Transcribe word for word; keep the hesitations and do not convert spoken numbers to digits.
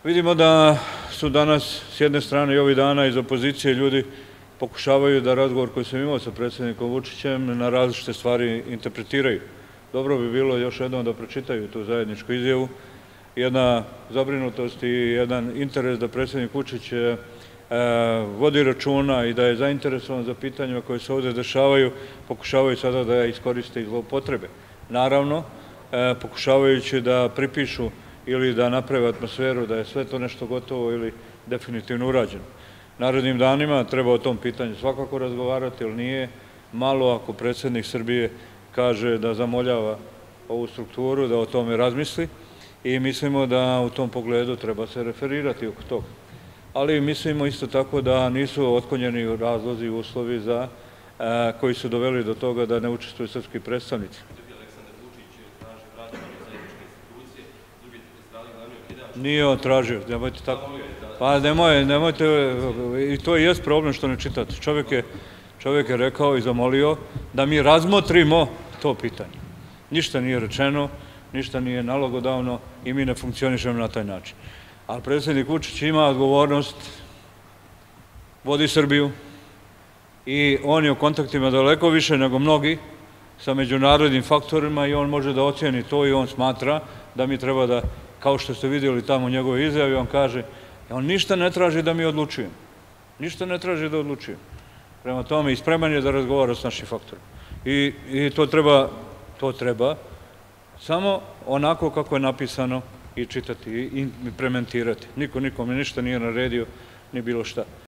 Vidimo da su danas s jedne strane i ovih dana iz opozicije ljudi pokušavaju da razgovor koji sam imao sa predsjednikom Vučićem na različite stvari interpretiraju. Dobro bi bilo još jednom da pročitaju tu zajedničku izjavu. Jedna zabrinutost i jedan interes da predsjednik Vučić vodi računa i da je zainteresovan za pitanjima koje se ovdje dešavaju, pokušavaju sada da iskoriste i zloupotrebe. Naravno, pokušavajući da pripišu ili da naprave atmosferu da je sve to nešto gotovo ili definitivno urađeno. Narednim danima treba o tom pitanju svakako razgovarati, ali nije malo ako predsjednik Srbije kaže da zamoljava ovu strukturu, da o tome razmisli i mislimo da u tom pogledu treba se referirati oko toga. Ali mislimo isto tako da nisu otklonjeni razlozi i uslovi za koji su doveli do toga da ne učestvuju srpski predstavnici. Nije on tražio, nemojte tako. Pa nemojte, i to i jest problem što ne čitate. Čovjek je rekao i zamolio da mi razmotrimo to pitanje. Ništa nije rečeno, ništa nije nalogodavno i mi ne funkcionišemo na taj način. Ali predsjednik Vučić ima odgovornost, vodi Srbiju i on je u kontaktima daleko više nego mnogi sa međunarodnim faktorima i on može da ocijeni to i on smatra da mi treba da, kao što ste vidjeli tamo u njegovoj izjavi, on kaže, on ništa ne traži da mi odlučujemo. Ništa ne traži da odlučujemo. Prema tome i spreman je da razgovara s našim faktorima. I to treba, to treba samo onako kako je napisano i čitati i implementirati. Niko nikome ništa nije naredio, ni bilo šta.